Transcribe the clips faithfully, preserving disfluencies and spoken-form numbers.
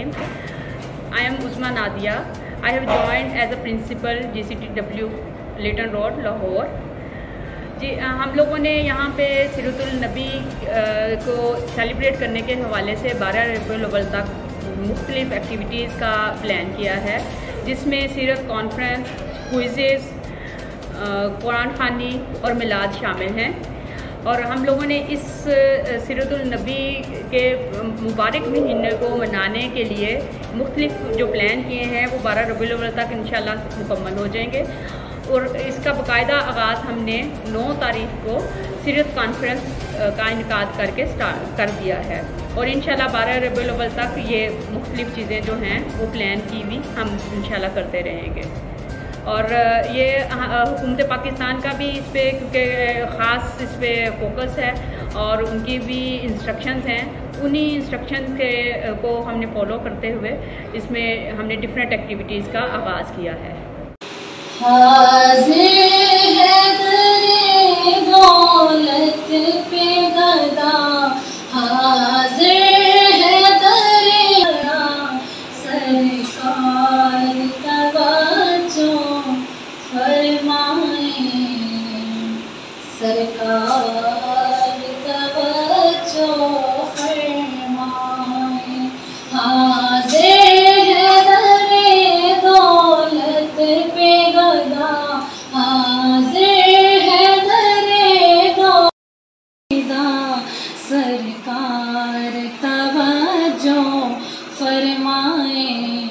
morning. I am Usma Nadia. I have joined as a principal G C T W Leighton Road, Lahore. जी हम लोगों ने यहाँ पे सीरतुल नबी को सेलिब्रेट करने के हवाले से बारह रबीउल अव्वल तक मुख्तलिफ एक्टिविटीज़ का प्लान किया है, जिसमें सीरत कॉन्फ्रेंस, क्विज़ेस, कुरान खानी और मिलाद शामिल हैं। और हम लोगों ने इस सीरतुल नबी के मुबारक महीने को मनाने के लिए मुख्तलिफ जो प्लान किए हैं वो बारह रबीउल अव्वल तक इंशाल्लाह मुकम्मल हो जाएंगे। और इसका बाकायदा आगाज़ हमने नौ तारीख को सीरत कॉन्फ्रेंस का इनकाद करके स्टार्ट कर दिया है और इंशाल्लाह बारह रबीउल अव्वल तक ये मुख्तलिफ चीज़ें जो हैं वो प्लान की भी हम इंशाल्लाह करते रहेंगे। और ये हुकूमत पाकिस्तान का भी इस पर क्योंकि ख़ास इस पर फोकस है और उनकी भी इंस्ट्रक्शंस हैं, उन्हीं इंस्ट्रक्शन के को हमने फॉलो करते हुए इसमें हमने डिफरेंट एक्टिविटीज़ का आगाज़ किया है। हाज़िर है दरे दौलत पे गदा, हाज़िर है दरे सरकार तवज्जो फरमाए, सरकार तवज्जो फरमाए। हाज़िर है दरे दौलत पे गदा, हाज़िर है दरे दौलत, सरकार तवज्जो फरमाए,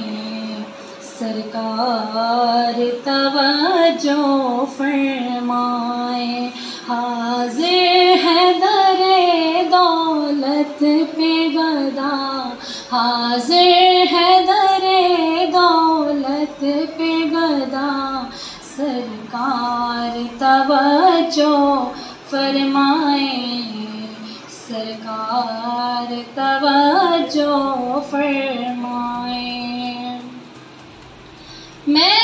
सरकार तवज्जो फरमाए। हाज़िर है दरे दौलत पे गदा, हाज़िर है दरे दौलत पे गदा, सरकार तवज्जो फरमाए, सरकार तवज्जो फरमाए। मैं